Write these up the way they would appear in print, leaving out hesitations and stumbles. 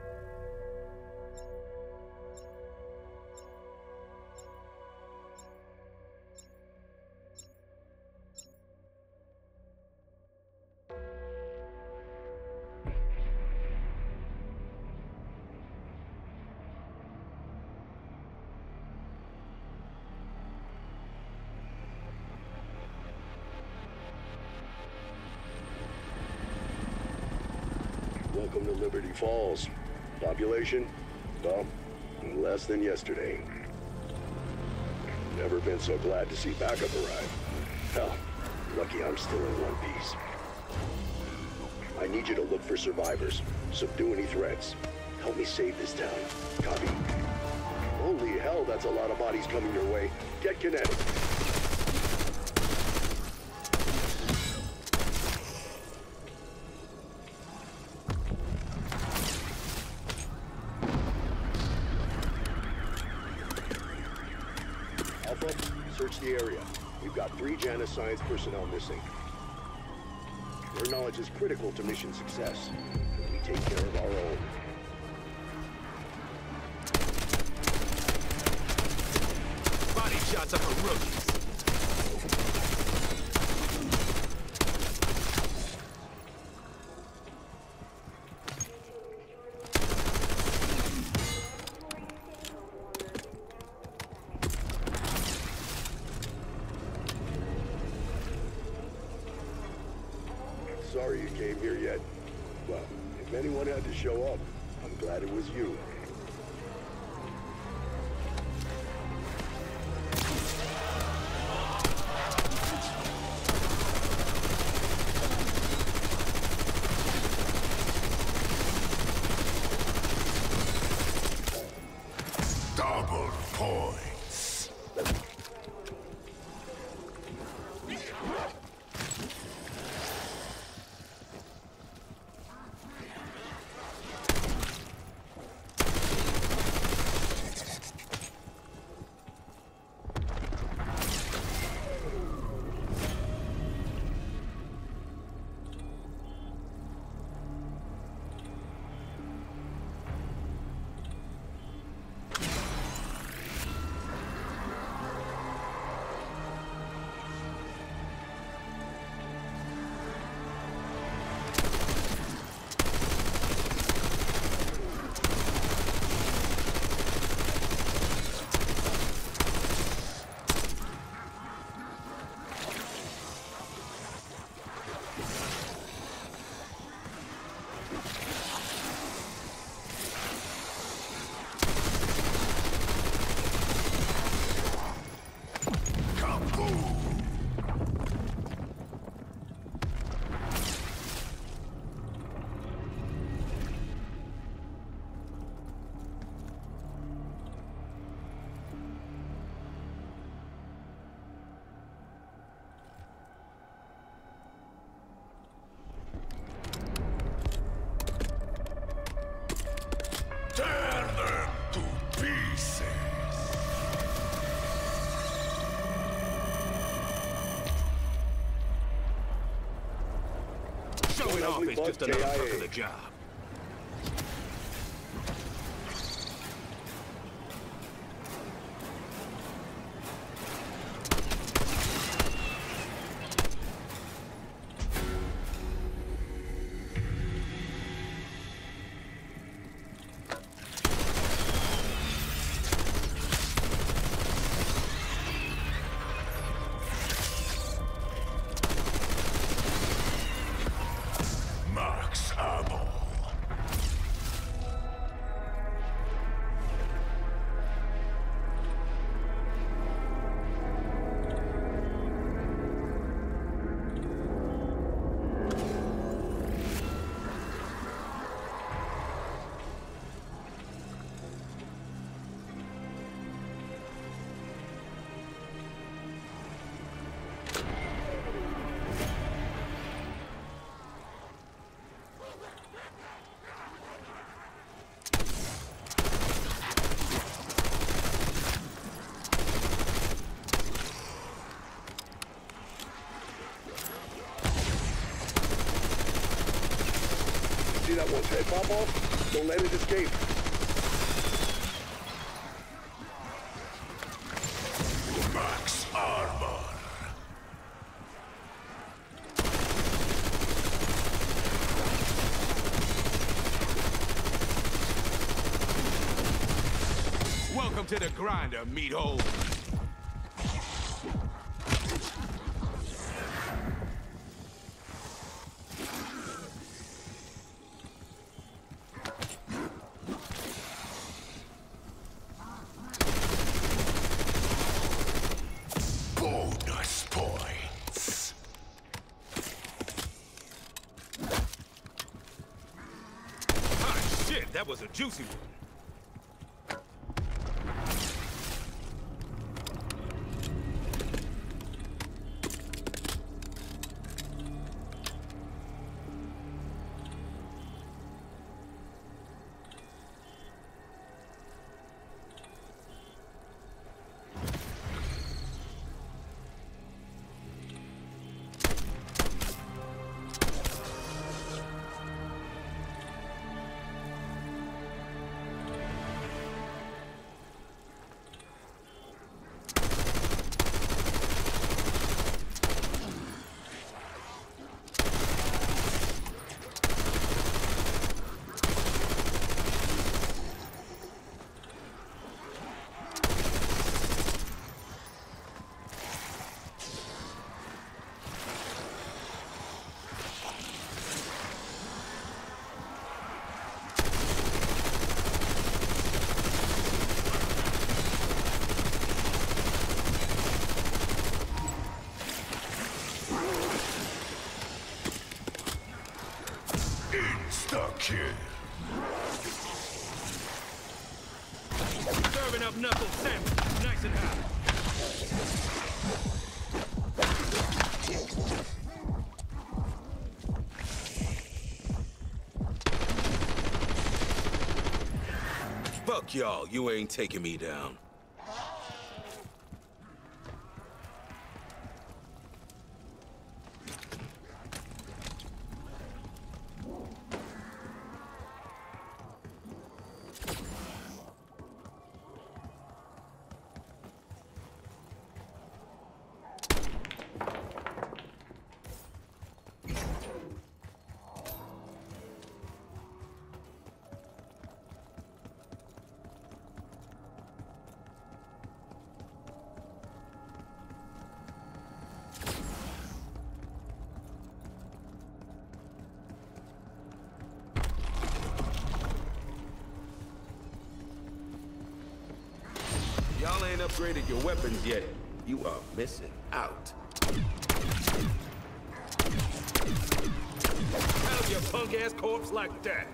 Welcome to Liberty Falls. Population? Well, less than yesterday. Never been so glad to see backup arrive. Hell, lucky I'm still in one piece. I need you to look for survivors. Subdue any threats. Help me save this town. Copy? Holy hell, that's a lot of bodies coming your way. Get kinetic. Alpha, search the area. We've got 3 Janus Science personnel missing. Their knowledge is critical to mission success. We take care of our own. Body shots up for rookies. Sorry you came here yet. Well, if anyone had to show up, I'm glad it was you. Double points. Tear them to pieces! Showing off is just another perk of the job. Max ammo. See that one's head pop off? Don't let it escape. Max armor. Welcome to the grinder, meathole. Bonus points. Ah, shit, that was a juicy one. Insta-kill. Serving up knuckle sandwich, nice and hot. Fuck y'all, you ain't taking me down. Y'all ain't upgraded your weapons yet. You are missing out. How's your punk-ass corpse like that?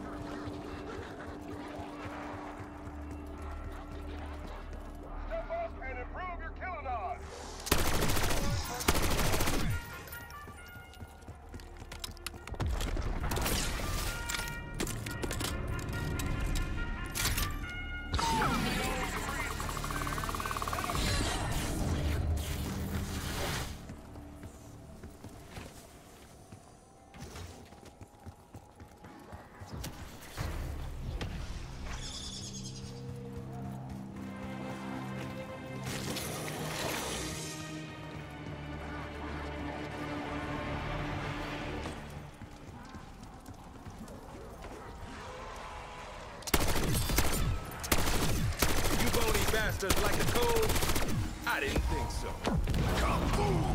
Step up and improve your killing odds. Bastards like the code? I didn't think so. Kaboom!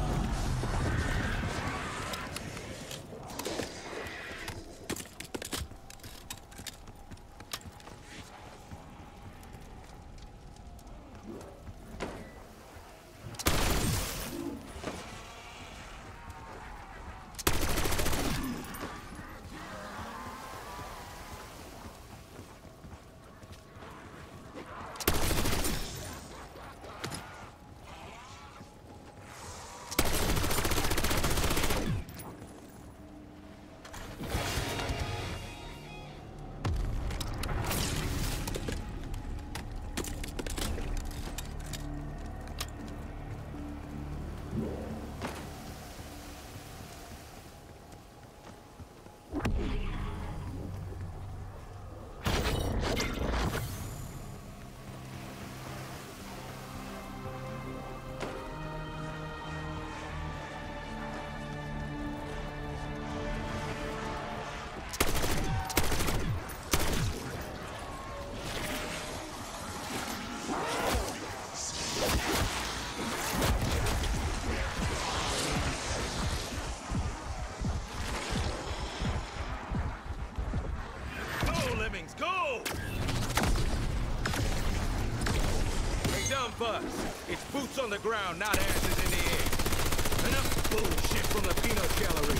time for us. It's boots on the ground, not asses in the air. Enough bullshit from the peanut gallery.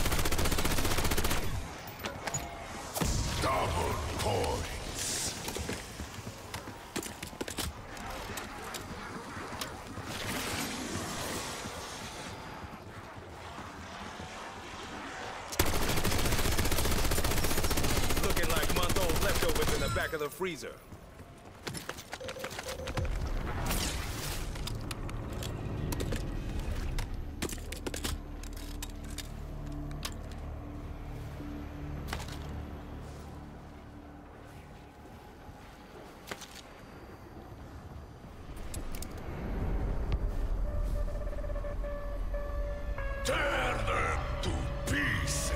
Double points. Looking like month-old leftovers in the back of the freezer. Tear them to pieces.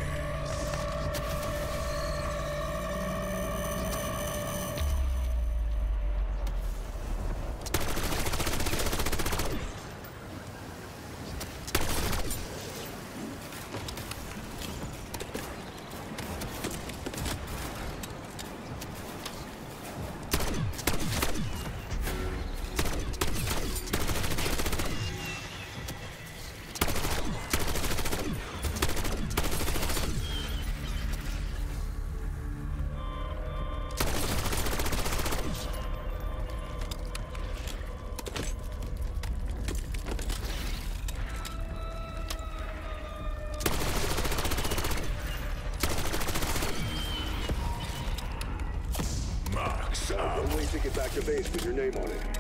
Marks One out. way ticket back to base with your name on it.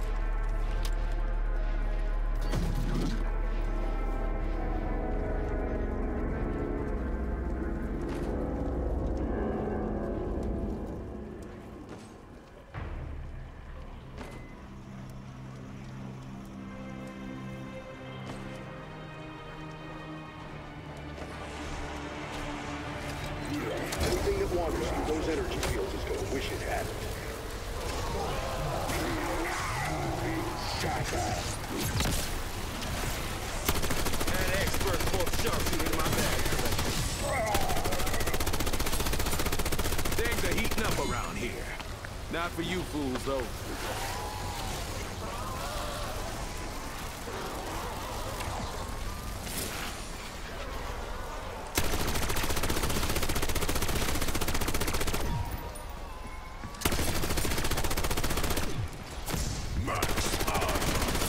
Anything that wanders through those energy fields is gonna wish it had it. An expert pork sharpshooter in my bag. Things are heating up around here. Not for you fools, though. Marks out.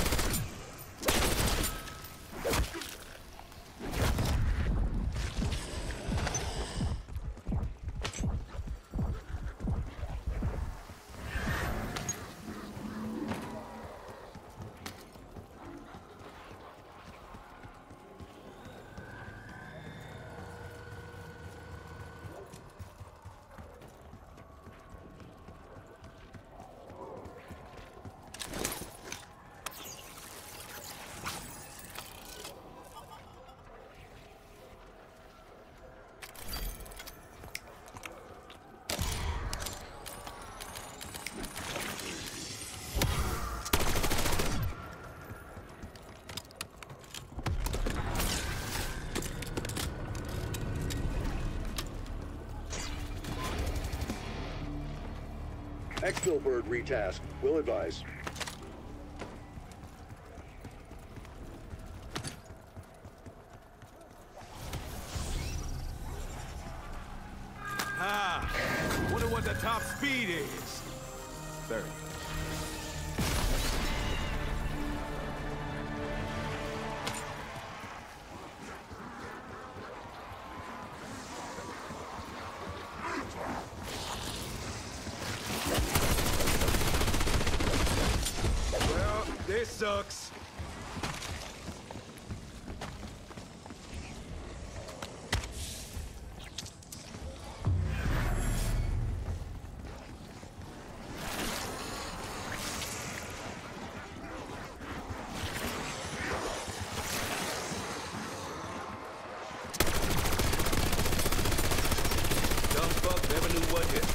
Exfil bird retask. Will advise. Ah, wonder what the top speed is. 30. Well, this sucks. Dumb fuck never knew what hit.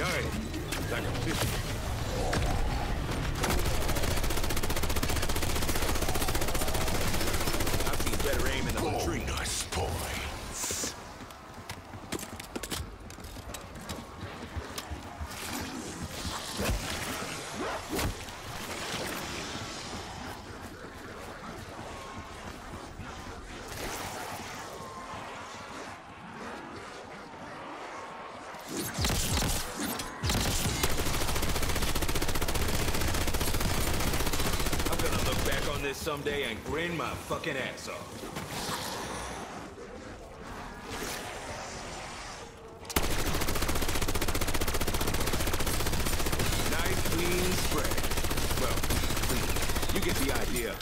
Tiny, like a fish. I've seen better aim in the latrine. Bonus points. I'm gonna look back on this someday and grin my fucking ass off. Nice clean spread. Well, clean. You get the idea.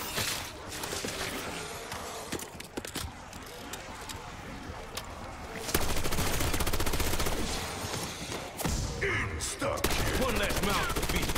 Insta-kill. One less mouth to feed.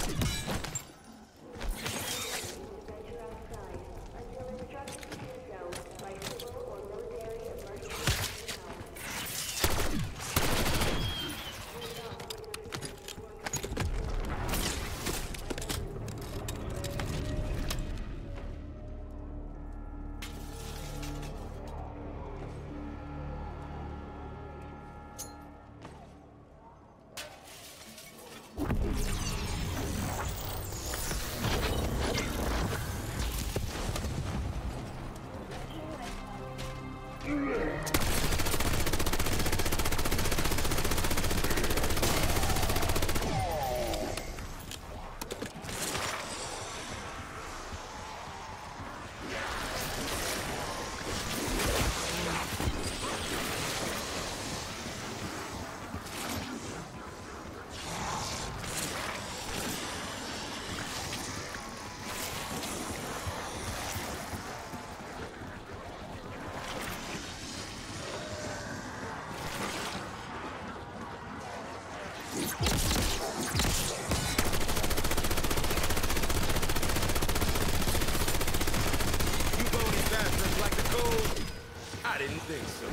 You bony bastards like the code? I didn't think so.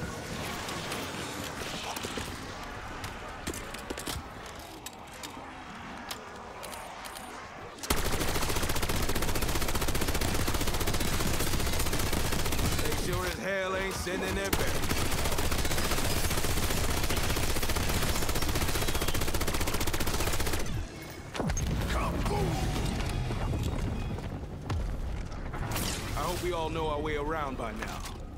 They sure as hell ain't sending their best. I hope we all know our way around by now.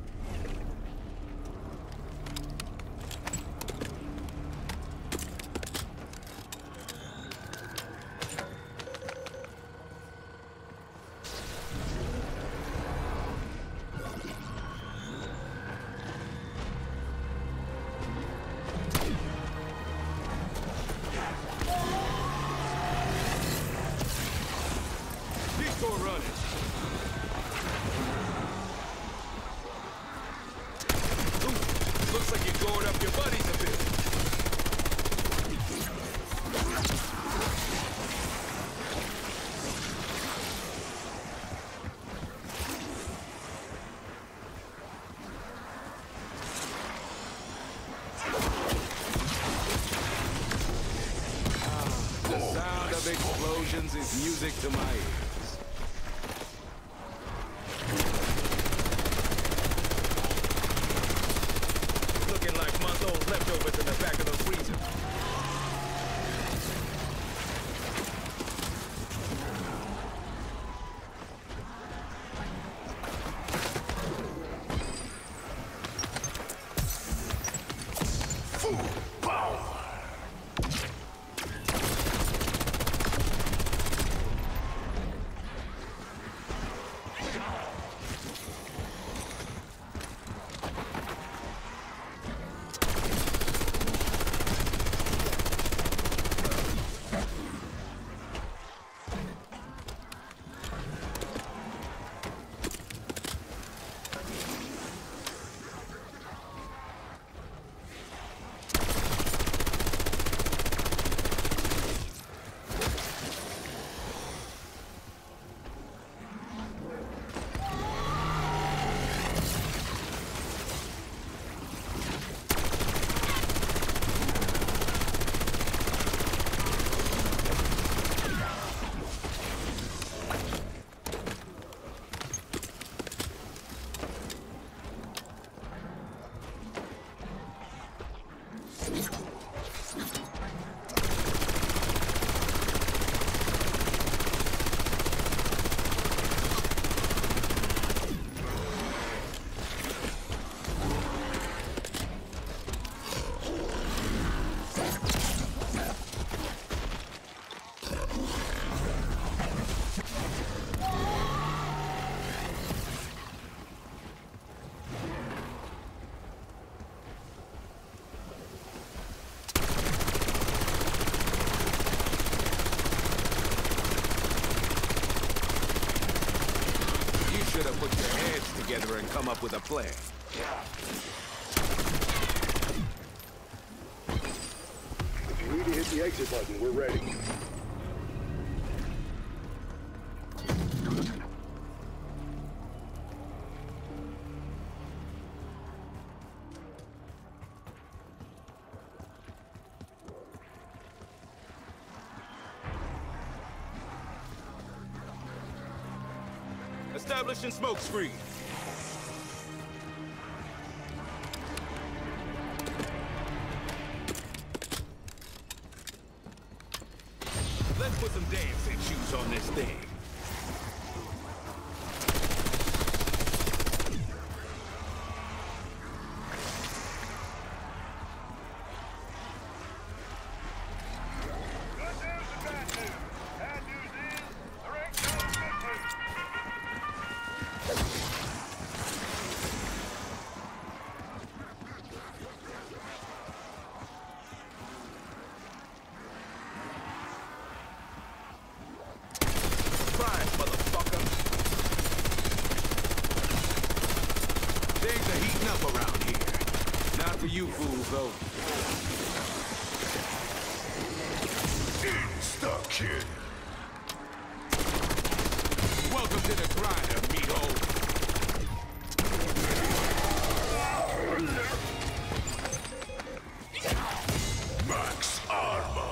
Keep on running. Ooh, looks like you're going up your buddies a bit. The sound of explosions is music to my ears. Looking like month-old leftovers in the back of the freezer. Full power. heads together and come up with a plan. If you need to hit the exit button, we're ready. Establishing smoke screen. Let's put some dancing shoes on this thing. Good news and bad news. Bad news is, there ain't no good news. Surprise, motherfucker. Things are heating up around here. Not for you fools, though. Insta-kill. Welcome to the grinder, meathole. Max armor.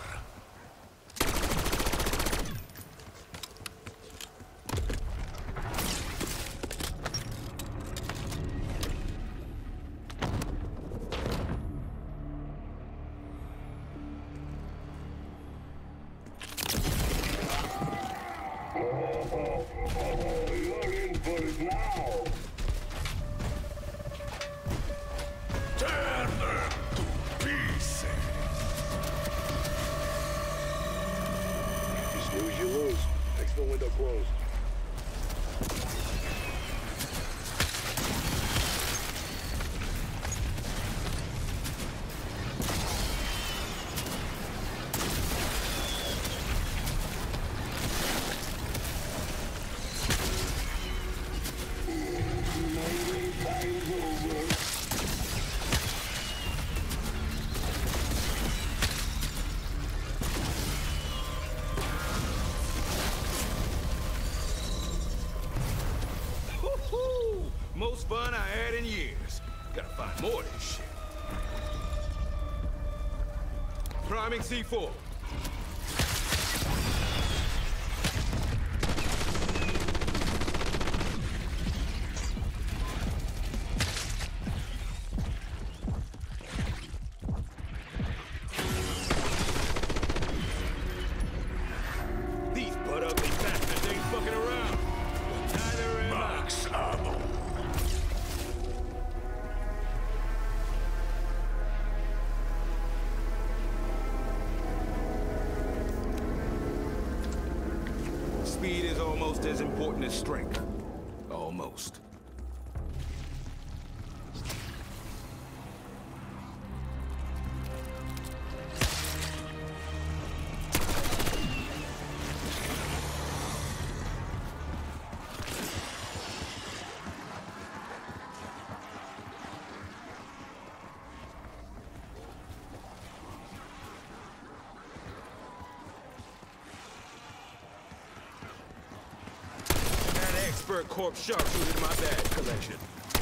Tear them to pieces. You snooze, you lose. Exfil window closed. Woo-hoo! Most fun I had in years. Gotta find more of this shit. Priming C4. These butt-ugly bastards ain't fucking around. Neither am I. Max ammo. Speed is almost as important as strength. Almost. That expert corpse sharpshooter in my bag collection.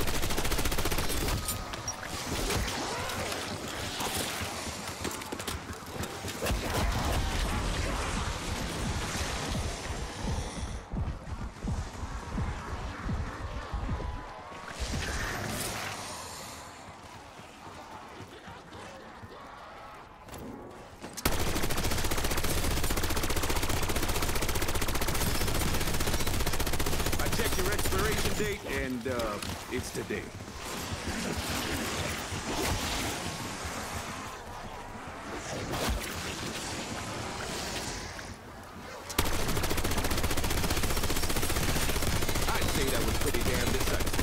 Check your expiration date, and, it's today. I'd say that was pretty damn decisive.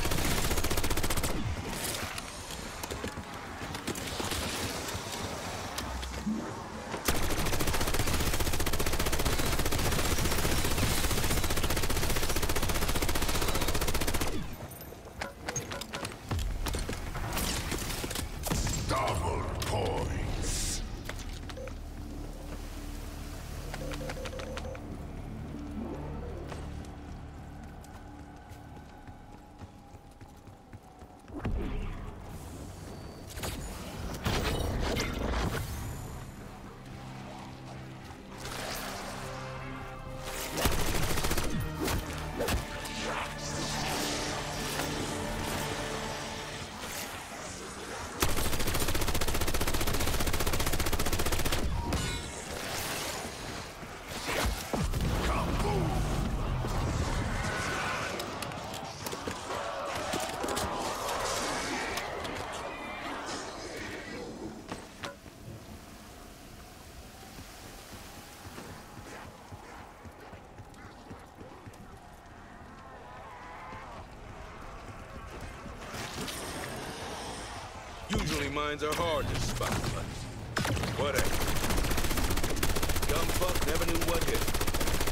coins. Usually mines are hard to spot, but whatever. Dumb fuck never knew what hit him.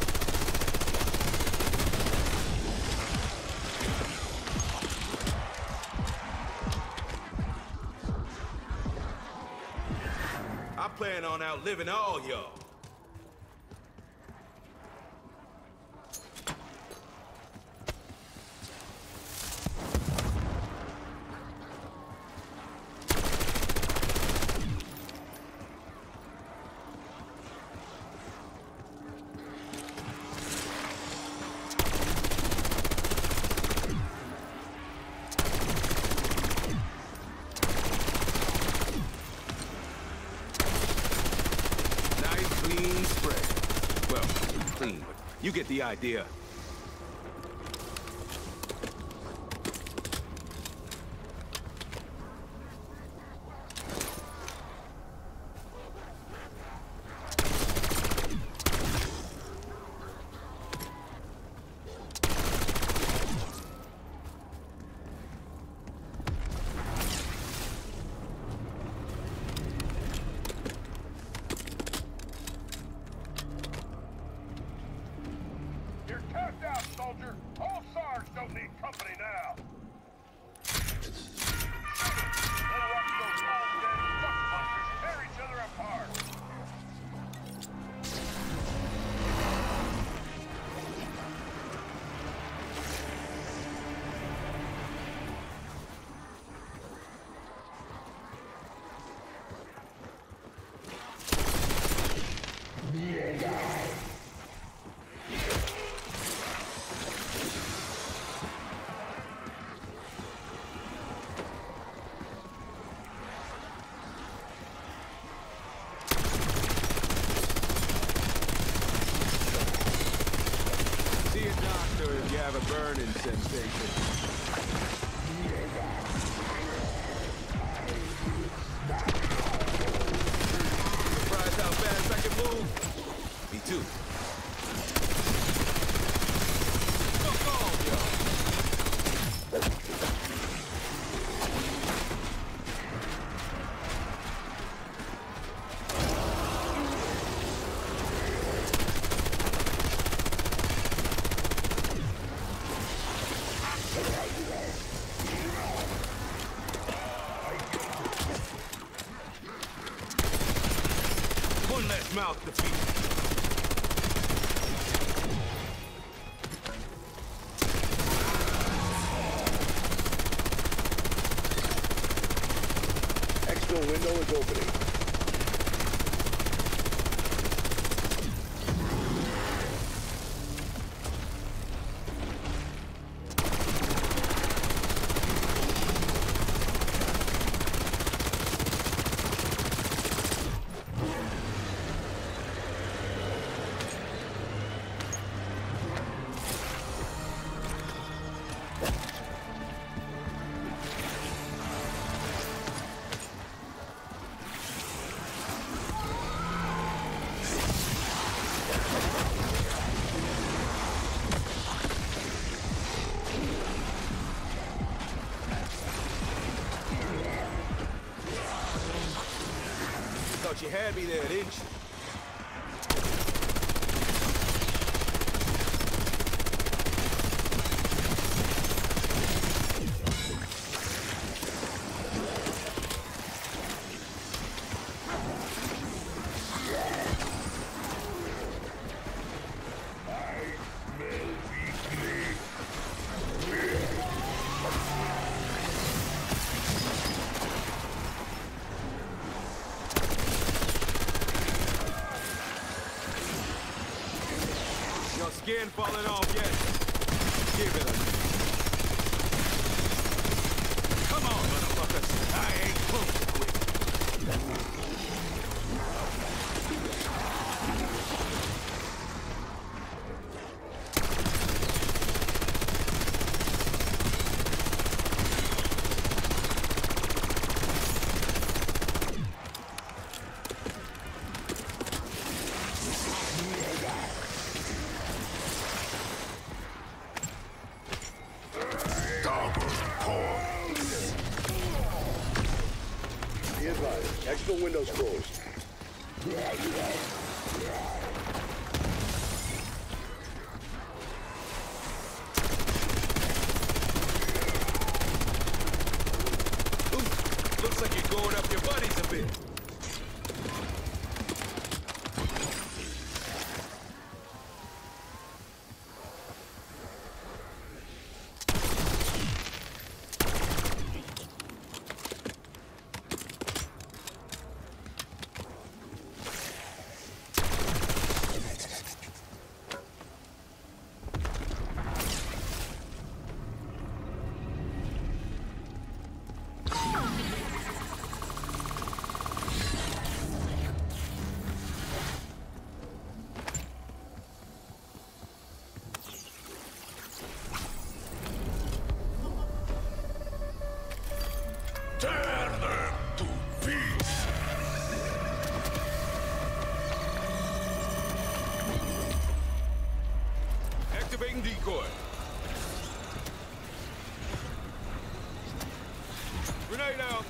I plan on outliving all y'all. Clean spread. Well, clean, but you get the idea. You're tapped out, soldier. All SARS don't need company now. We'll watch those all-dead fuck punchers tear each other apart. See a doctor if you have a burning sensation. Surprised how fast I can move? Me too. Fuck off, y'all. One less mouth to feed. Exfil window is opening. Thought you had me there, didn't you? ain't falling off yet. Give it a minute. Come on, motherfuckers. I ain't close to quit. Be advised, exfil windows closed. Ooh, looks like you're going up your buddies a bit. Tear them to pieces. Activating decoy. Grenade out.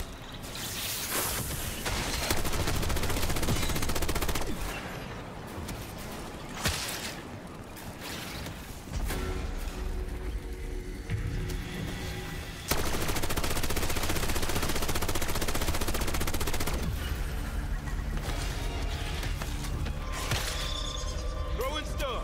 Throwing stun.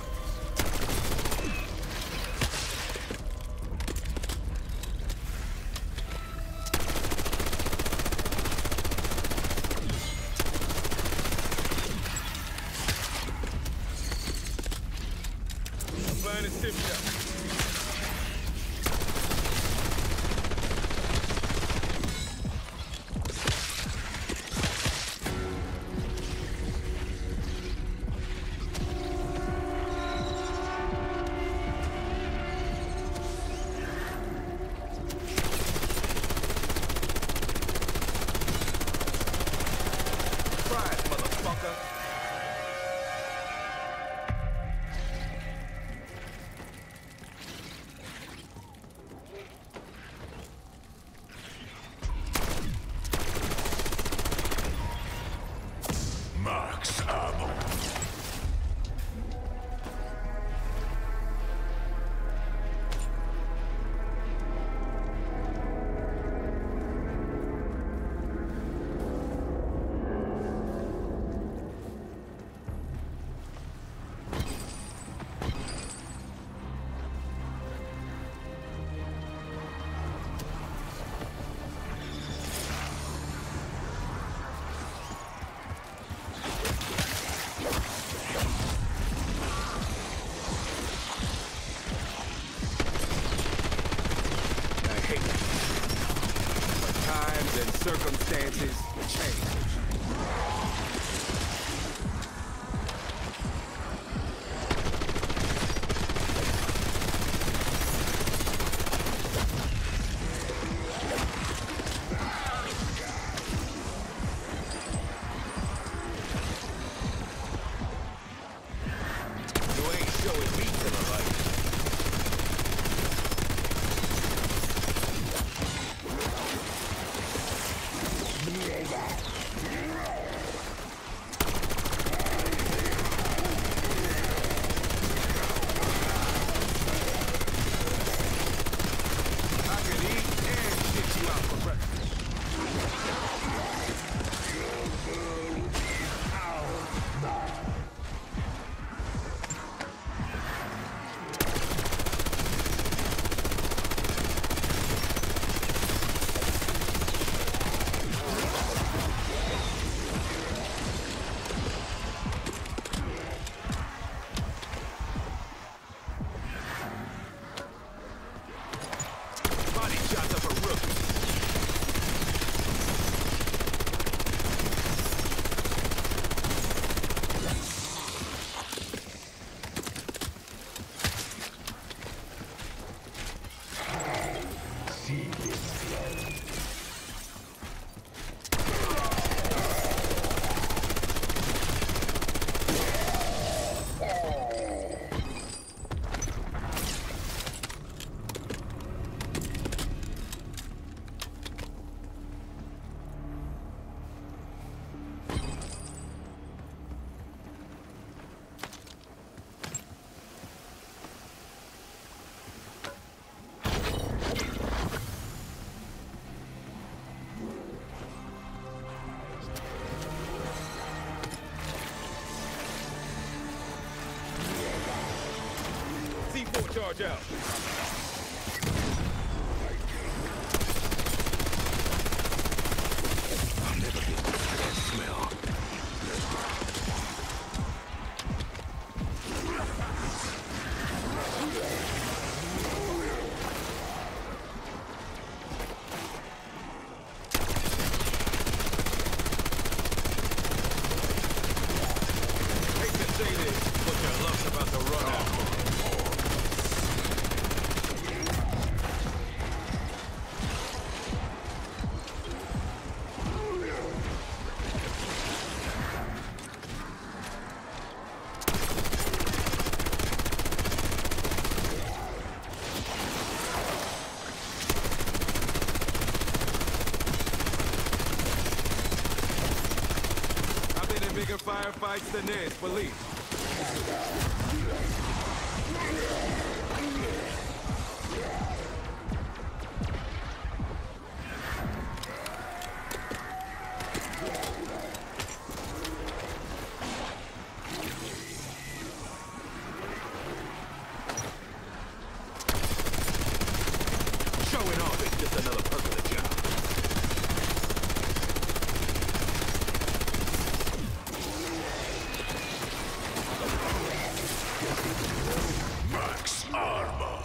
Applying a stiff shot. Surprise, motherfucker. Max ammo. I hate it. But times and circumstances change. You ain't showing me to the light. see this flow. C4 charge out. I'll never get rid of that smell. Hate to say this, but your luck's about to run out. I've been in bigger firefights than this, believe. Showing off is just another perk of the job. Max armor.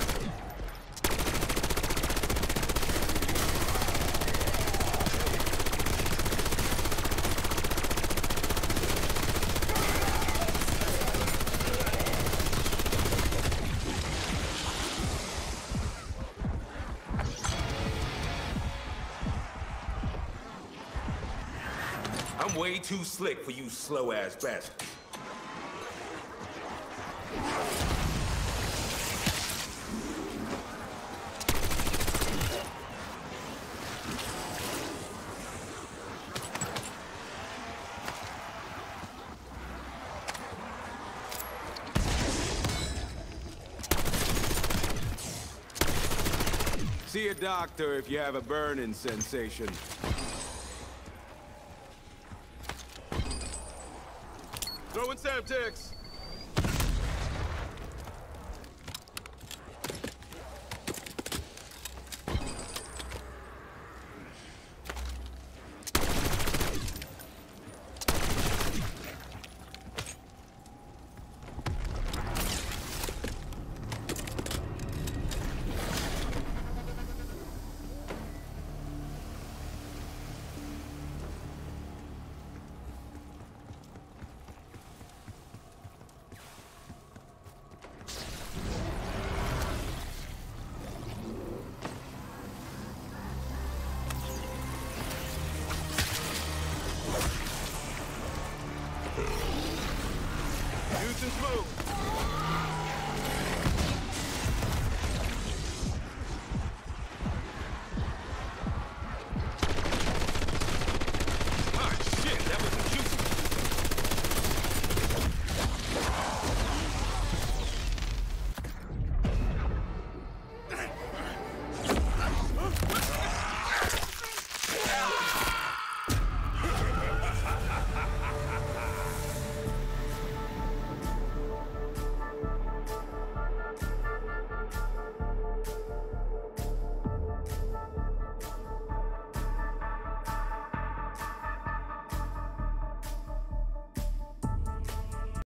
I'm way too slick for you slow-ass bastards. See a doctor if you have a burning sensation. Throwing Semtex.